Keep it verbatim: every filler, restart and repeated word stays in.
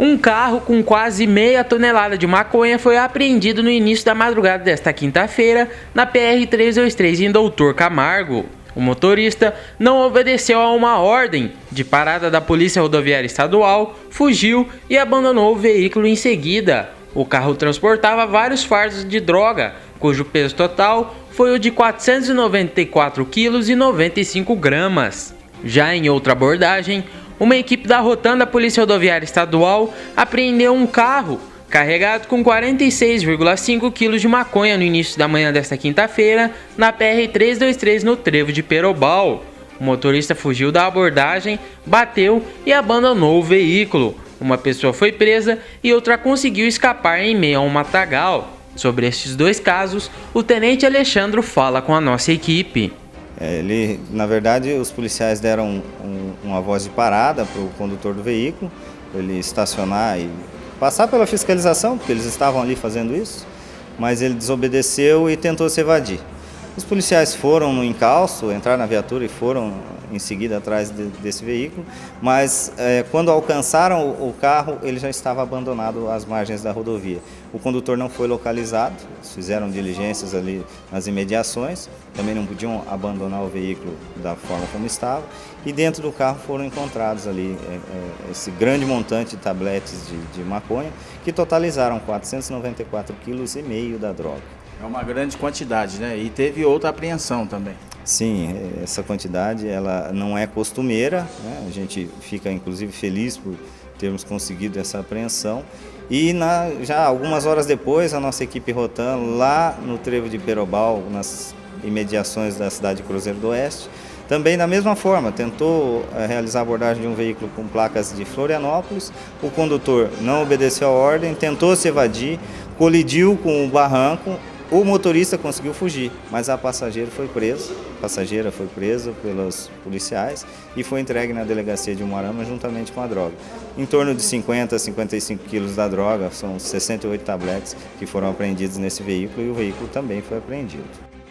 Um carro com quase meia tonelada de maconha foi apreendido no início da madrugada desta quinta-feira na P R trezentos e vinte e três em Doutor Camargo. O motorista não obedeceu a uma ordem de parada da Polícia Rodoviária Estadual, fugiu e abandonou o veículo em seguida. O carro transportava vários fardos de droga, cujo peso total foi o de quatrocentos e noventa e quatro quilos e noventa e cinco gramas. Já em outra abordagem, uma equipe da Rotan da Polícia Rodoviária Estadual apreendeu um carro carregado com quarenta e seis vírgula cinco quilos de maconha no início da manhã desta quinta-feira na P R trezentos e vinte e três no trevo de Perobal. O motorista fugiu da abordagem, bateu e abandonou o veículo. Uma pessoa foi presa e outra conseguiu escapar em meio a um matagal. Sobre estes dois casos, o tenente Alexandro fala com a nossa equipe. Ele, na verdade, os policiais deram um, uma voz de parada para o condutor do veículo, para ele estacionar e passar pela fiscalização, porque eles estavam ali fazendo isso, mas ele desobedeceu e tentou se evadir. Os policiais foram no encalço, entraram na viatura e foram em seguida atrás de, desse veículo, mas é, quando alcançaram o, o carro, ele já estava abandonado às margens da rodovia. O condutor não foi localizado, fizeram diligências ali nas imediações, também não podiam abandonar o veículo da forma como estava, e dentro do carro foram encontrados ali é, é, esse grande montante de tabletes de, de maconha, que totalizaram quatrocentos e noventa e quatro quilos e meio da droga. É uma grande quantidade, né? E teve outra apreensão também. Sim, essa quantidade ela não é costumeira, né? A gente fica inclusive feliz por termos conseguido essa apreensão. E na, já algumas horas depois, a nossa equipe Rotan, lá no trevo de Perobal, nas imediações da cidade de Cruzeiro do Oeste, também da mesma forma, tentou realizar a abordagem de um veículo com placas de Florianópolis. O condutor não obedeceu a ordem, tentou se evadir, colidiu com o barranco. O motorista conseguiu fugir, mas a passageira foi presa, a passageira foi presa pelos policiais e foi entregue na delegacia de Umuarama juntamente com a droga. Em torno de cinquenta a cinquenta e cinco quilos da droga, são sessenta e oito tabletes que foram apreendidos nesse veículo e o veículo também foi apreendido.